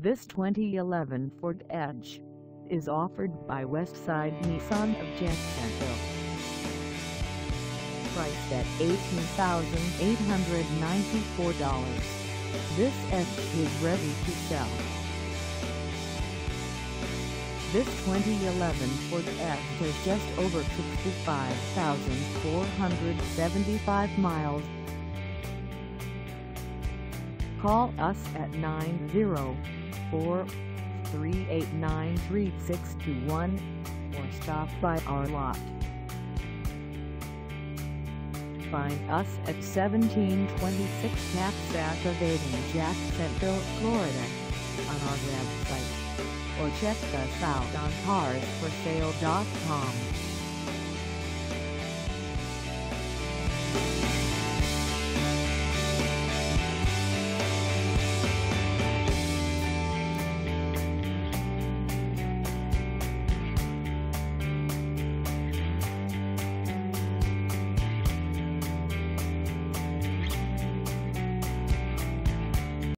This 2011 Ford Edge is offered by Westside Nissan of Jacksonville. Priced at $18,894, this Edge is ready to sell. This 2011 Ford Edge has just over 65,475 miles. Call us at 904-389-3621 or stop by our lot. Find us at 1726 CASSAT AVE Jacksonville, Florida on our website, or check us out on carsforsale.com.